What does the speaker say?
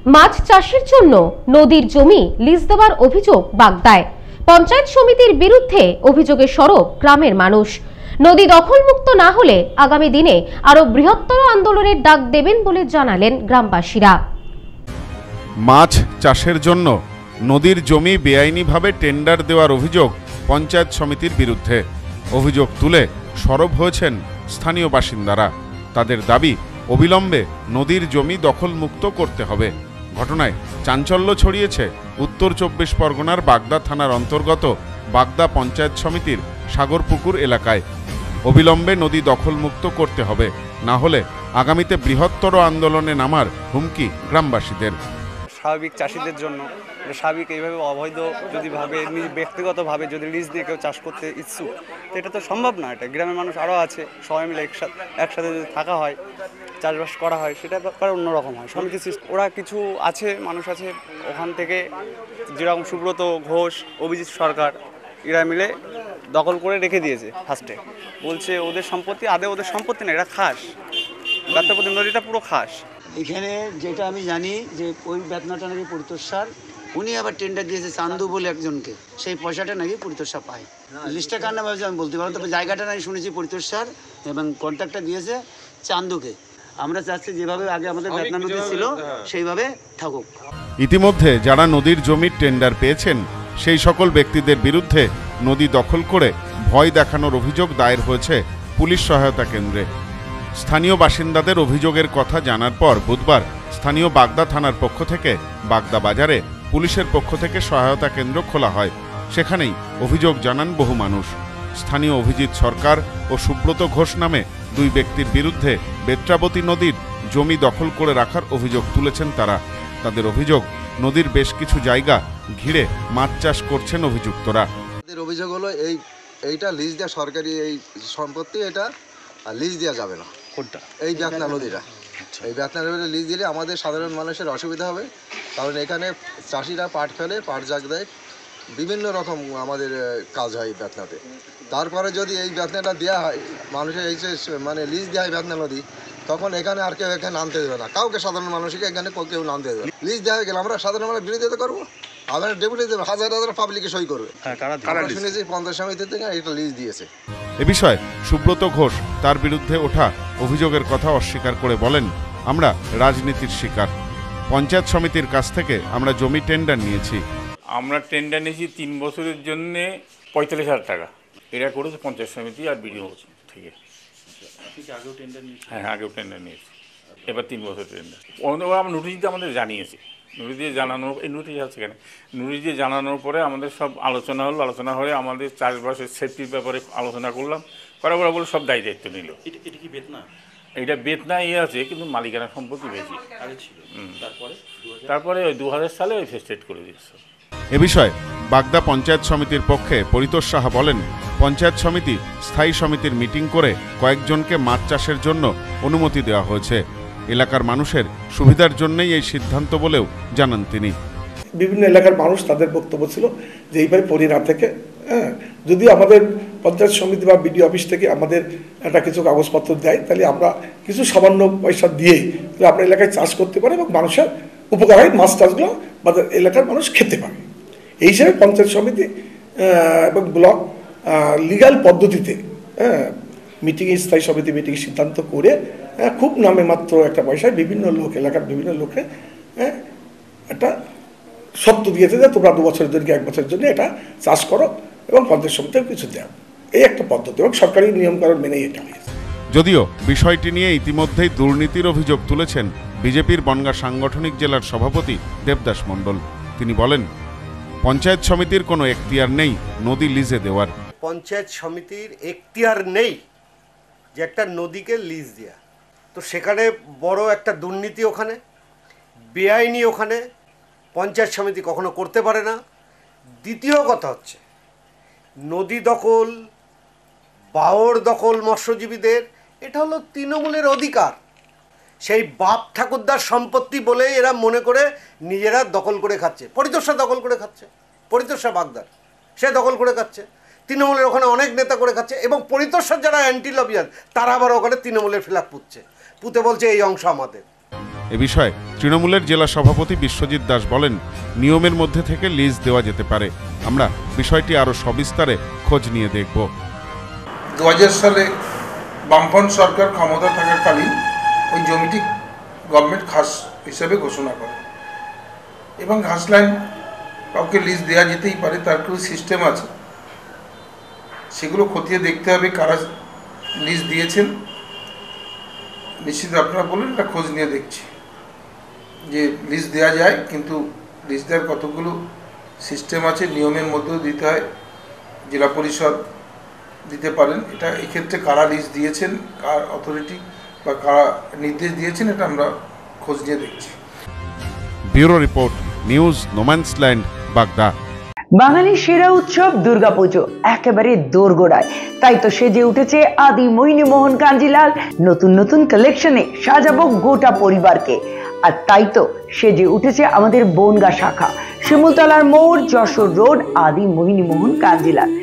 মাছ চাষের জন্য নদীর জমি লিজ দেওয়ার অভিযোগ বাগদায়। পঞ্চায়েত সমিতির বিরুদ্ধে অভিযোগে সরব গ্রামের মানুষ। নদী দখলমুক্ত না হলে আগামী দিনে আরো বৃহত্তর আন্দোলনের ডাক দেবেন বলে জানালেন গ্রামবাসীরা। মাছ চাষের জন্য নদীর জমি বেআইনিভাবে টেন্ডার দেওয়ার অভিযোগ পঞ্চায়েত সমিতির বিরুদ্ধে। অভিযোগ তুলে সরব হয়েছেন স্থানীয় বাসিন্দারা। তাদের দাবি, অবিলম্বে নদীর জমি দখলমুক্ত করতে হবে। ঘটনায় চাঞ্চল্য ছড়িয়েছে উত্তর 24 পরগনার বাগদা থানার অন্তর্গত বাগদা পঞ্চায়েত সমিতির সাগরপুকুর এলাকায়। অবিলম্বে নদী দখলমুক্ত করতে হবে, না হলে আগামীতে বৃহত্তর আন্দোলনে নামার হুমকি গ্রামবাসীদের। স্বাভাবিক চাষিদের জন্য স্বাভাবিক এইভাবে অবৈধ যদি ভাবে ব্যক্তিগতভাবে যদি লিজ দিয়ে কেউ চাষ করতে ইচ্ছুক, তো এটা তো সম্ভব না। এটা গ্রামের মানুষ আরও আছে, সবাই মিলে একসাথে যদি থাকা হয়, চাষবাস করা হয়, সেটা ব্যাপার অন্যরকম হয়। সমিতি ওরা কিছু আছে, মানুষ আছে ওখান থেকে, যেরকম সুব্রত ঘোষ, অভিজিৎ সরকার, এরা মিলে দখল করে রেখে দিয়েছে। ফার্স্টে বলছে ওদের সম্পত্তি, আদে ওদের সম্পত্তি না, এটা খাস, ব্যর্থপতি নদীটা পুরো খাস। এখানে যেটা আমি জানি যে ওই বেতনাটা নাকি পরিতোষার, উনি আবার টেন্ডার দিয়েছে চান্দু বলে একজনকে, সেই পয়সাটা নাকি পরিতোষা পায়। লিস্টটা কার নাম আমি বলতে পারবো, তবে জায়গাটা নাকি শুনেছি পরিতোষার, এবং কন্ট্রাক্টটা দিয়েছে চান্দুকে। আমরা চাচ্ছি যেভাবে আগে আমাদের বেতনা নদী ছিল সেইভাবে থাকুক। ইতিমধ্যে যারা নদীর জমির টেন্ডার পেয়েছেন সেই সকল ব্যক্তিদের বিরুদ্ধে নদী দখল করে ভয় দেখানোর অভিযোগ দায়ের হয়েছে পুলিশ সহায়তা কেন্দ্রে। স্থানীয় বাসিন্দাদের অভিযোগের কথা জানার পর বুধবার স্থানীয় বাগদা থানার পক্ষ থেকে বাগদা বাজারে পুলিশের পক্ষ থেকে সহায়তা কেন্দ্র খোলা হয়। সেখানেই অভিযোগ জানান বহু মানুষ। স্থানীয় অভিজিৎ সরকার ও সুব্রত ঘোষ নামে দুই ব্যক্তির বিরুদ্ধে বেত্রাবতী নদীর জমি দখল করে রাখার অভিযোগ তুলেছেন তারা। তাদের অভিযোগ, নদীর বেশ কিছু জায়গা ঘিরে মাছ চাষ করছেন অভিযুক্তরা। তাদের অভিযোগ হলো এইটা লিজ দেওয়া সরকারি এই সম্পত্তি, এটা লিজ দেওয়া যাবে না। কোনটা? এই বেতনা নদীটা। এই বেতনা নদীটা লিজ দিলে আমাদের সাধারণ মানুষের অসুবিধা হবে, কারণ এখানে চাষিরা পাট ফেলে, পাট জাগ দেয়, বিভিন্ন রকম আমাদের কাজ হয় বেতনাতে। তারপরে যদি এই বেতনাটা দেওয়া হয়, মানুষের এই যে মানে লিজ দেওয়া হয় বেতনা নদী, তখন এখানে আর কেউ এখানে নামতে দেবে না, কাউকে সাধারণ মানুষকে এখানে কেউ নামতে দেবে না। লিজ দেওয়া হয়ে গেলে আমরা সাধারণ মানুষ বিরোধিতা করবো, আবার ডেপুটি দেবে, হাজার হাজার পাবলিকে সই করবে। শুনেছি পঞ্চায়েত সমিতি থেকে এটা লিজ দিয়েছে। এ বিষয়ে সুব্রত ঘোষ তার বিরুদ্ধে ওঠা অভিযোগের কথা অস্বীকার করে বলেন, আমরা রাজনীতির শিকার। পঞ্চায়েত সমিতির কাছ থেকে আমরা জমি টেন্ডার নিয়েছি। আমরা টেন্ডার নিয়েছি 3 বছরের জন্যে 45,000 টাকা। এরা করেছে পঞ্চায়েত সমিতি আর বিডিও থেকে। হ্যাঁ, আগেও টেন্ডার নিয়েছি, এবার 3 বছর টেন্ডার। আমরা নোটিশ দিয়ে আমাদের জানিয়েছি, নোটিশ দিয়ে জানানোর, এই নোটিশ আছে কেন, নোটিশ দিয়ে জানানোর পরে আমাদের সব আলোচনা হলো। আলোচনা হয়ে আমাদের চাষবাসের সেফটির ব্যাপারে আলোচনা করলাম, করার পরে বলে সব দায়িত্ব নিল। এটা কি বেতনা? এটা বেতনা আছে, কিন্তু মালিকানা সম্পত্তি বেশি ছিল। তারপরে ওই 2000 সালে ওই ফেস্টেড করে দিয়েছে। এ বিষয়ে বাগদা পঞ্চায়েত সমিতির পক্ষে পরিতোষ সাহা বলেন, পঞ্চায়েত সমিতি স্থায়ী সমিতির মিটিং করে কয়েকজনকে মাছ চাষের জন্য অনুমতি দেওয়া হয়েছে। এলাকার মানুষের সুবিধার জন্যই এই সিদ্ধান্ত বলেও জানান তিনি। বিভিন্ন এলাকার মানুষ তাদের বক্তব্য ছিল যে এইভাবে পড়ে না থেকে, যদি আমাদের পঞ্চায়েত সমিতি বা বিডিও অফিস থেকে আমাদের একটা কিছু কাগজপত্র দেয়, তাহলে আমরা কিছু সামান্য পয়সা দিয়েই তাহলে আমরা এলাকায় চাষ করতে পারি এবং মানুষের উপকার হয়, মাছ চাষগুলো আমাদের এলাকার মানুষ খেতে পারে। এই হিসাবে পঞ্চায়েত সমিতি এবং ব্লক লিগাল পদ্ধতিতে মিটিংয়ে, স্থায়ী সমিতি মিটিংয়ে সিদ্ধান্ত করে খুব নামে মাত্র একটা পয়সায় বিভিন্ন লোক, এলাকার বিভিন্ন লোকে একটা সত্য দিয়েছে যে তোমরা 2 বছরের জন্য, 1 বছরের জন্য এটা চাষ করো এবং পঞ্চায়েত সমিতিও কিছু দেও। এই একটা পদ্ধতি এবং সরকারি নিয়মকানুন মেনেই এটা হয়েছে। যদিও বিষয়টি নিয়ে ইতিমধ্যেই দুর্নীতির অভিযোগ তুলেছেন বিজেপির বনগাঁ সাংগঠনিক জেলার সভাপতি দেবদাস মণ্ডল। তিনি বলেন, পঞ্চায়েত সমিতির কোনো এখতিয়ার নেই নদী লিজে দেওয়ার। পঞ্চায়েত সমিতির এখতিয়ার নেই যে একটা নদীকে লিজ দেওয়া, তো সেখানে বড় একটা দুর্নীতি, ওখানে বেআইনি, ওখানে পঞ্চায়েত সমিতি কখনো করতে পারে না। দ্বিতীয় কথা হচ্ছে, নদী দখল, বাওর দখল মৎস্যজীবীদের, এটা হলো তৃণমূলের অধিকার। সেই বাপ ঠাকুরদার সম্পত্তি বলে এরা মনে করে নিজেরা দখল করে খাচ্ছে। পরিতোষা দখল করে খাচ্ছে, পরিতোষা বাগদার, সে দখল করে খাচ্ছে। তৃণমূলের ওখানে অনেক নেতা করে খাচ্ছে, এবং পরিতোষার যারা অ্যান্টি লবিয়ার তারা আবার ওখানে তৃণমূলের ফ্ল্যাগ পুঁতছে, পুঁতে বলছে এই অংশ আমাদের। এ বিষয়ে তৃণমূলের জেলা সভাপতি বিশ্বজিৎ দাস বলেন, নিয়মের মধ্যে থেকে লিজ দেওয়া যেতে পারে। আমরা বিষয়টি আরও সবিস্তারে খোঁজ নিয়ে দেখব। 2000 সালে বামফ্রন্ট সরকার ক্ষমতা থাকাকালীন ওই জমিটি গভর্নমেন্ট খাস হিসেবে ঘোষণা করে এবং ঘাস লাইন কাউকে লিজ দেওয়া যেতেই পারে, তার কিছু সিস্টেম আছে, সেগুলো খতিয়ে দেখতে হবে কারা লিজ দিয়েছেন। নিশ্চিত আপনারা বলুন, এটা খোঁজ নিয়ে দেখছি যে লিজ দেওয়া যায়, কিন্তু লিজ দেওয়ার কতগুলো সিস্টেম আছে, নিয়মের মধ্যেও দিতে হয়, জেলা পরিষদ দিতে পারেন। এটা এক্ষেত্রে কারা লিজ দিয়েছেন, কার অথরিটি বা কারা নির্দেশ দিয়েছেন, এটা আমরা খোঁজ নিয়ে দেখছি। ব্যুরো রিপোর্ট, নিউজ নোম্যান্সল্যান্ড, বাগদা। বাঙালির সেরা উৎসব দুর্গাপুজো একেবারে দোরগোড়ায়, তাই তো সেজে উঠেছে আদি মোহিনী মোহন কাঞ্জিলাল। নতুন নতুন কালেকশনে সাজাবো গোটা পরিবারকে। আর তাই তো সেজে উঠেছে আমাদের বনগাঁ শাখা, শিমুলতলার মোড়, যশোর রোড, আদি মোহিনী মোহন কাঞ্জিলাল।